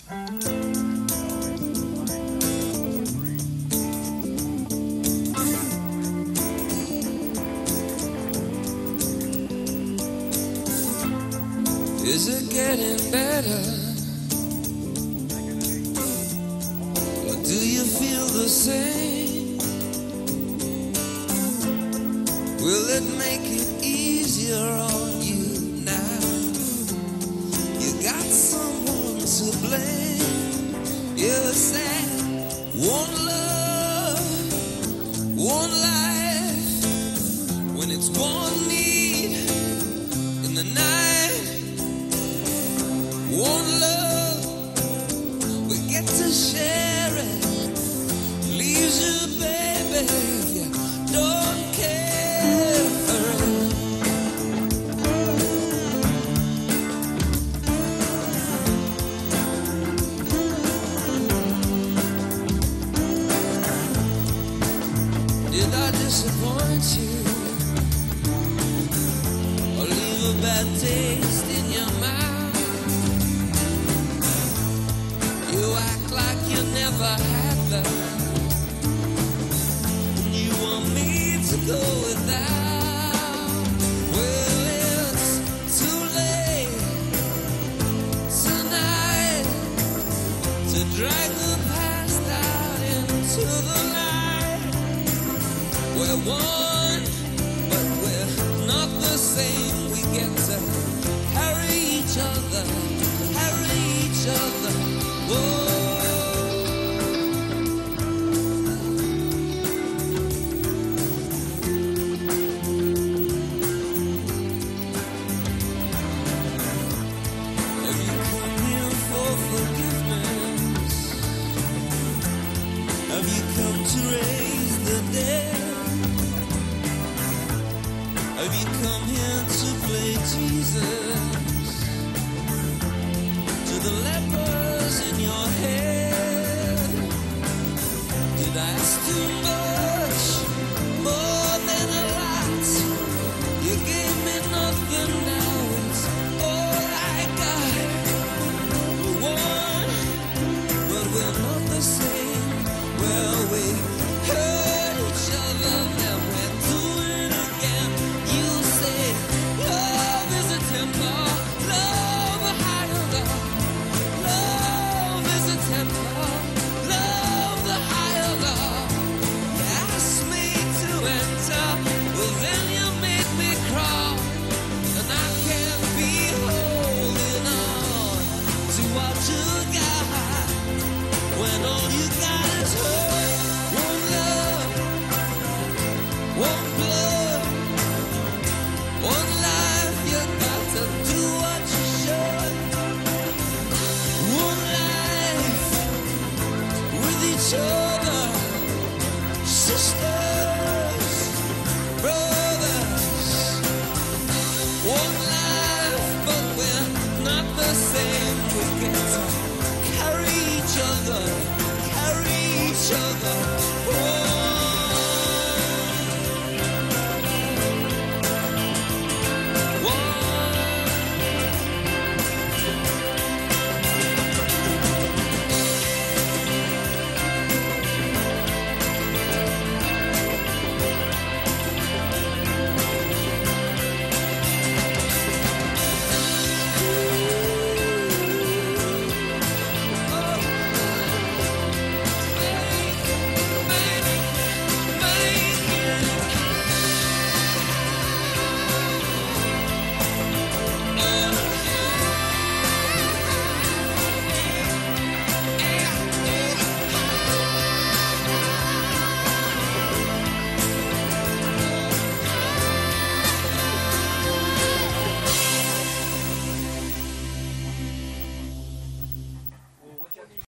Is it getting better? Or do you feel the same? Will it make it easier on you now? You got someone to blame. You're sad. One love, one life. When it's one need in the night, one love, we get to share it. Leaves you, baby, if you don't care for it. Did I disappoint you? Or leave a bad taste in your mouth? You act like you never had that. You want me to go without. Well, it's too late tonight to drag the past out into the light. We're one, but we're not the same. We get to carry each other, carry each other. Whoa. Have you come here for forgiveness? Have you come to raise the dead? Have you come here to play Jesus to the lepers in your head? Did I ask too much, more than a lot? You gave me nothing, now it's all I got. We're one, but we're not the same. Well, we hurt each other, and we're doing it again. You say love is a temper, love a higher love. Love is a temper, love the higher love. You asked me to enter, well then you make me crawl. And I can't be holding on to what you got, when all you got is hurt. One love, one blood, one life. You got to do what you should. One life with each other, sisters, brothers. One life, but we're not the same. We get to carry each other, carry each other.